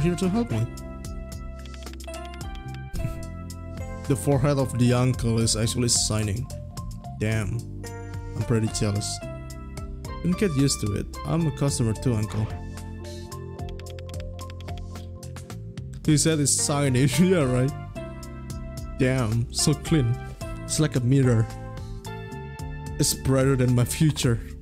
here to help me. The forehead of the uncle is actually shining. Damn, I'm pretty jealous. Don't get used to it. I'm a customer too, uncle. He said it's shiny. Yeah, right. Damn, so clean. It's like a mirror. It's brighter than my future.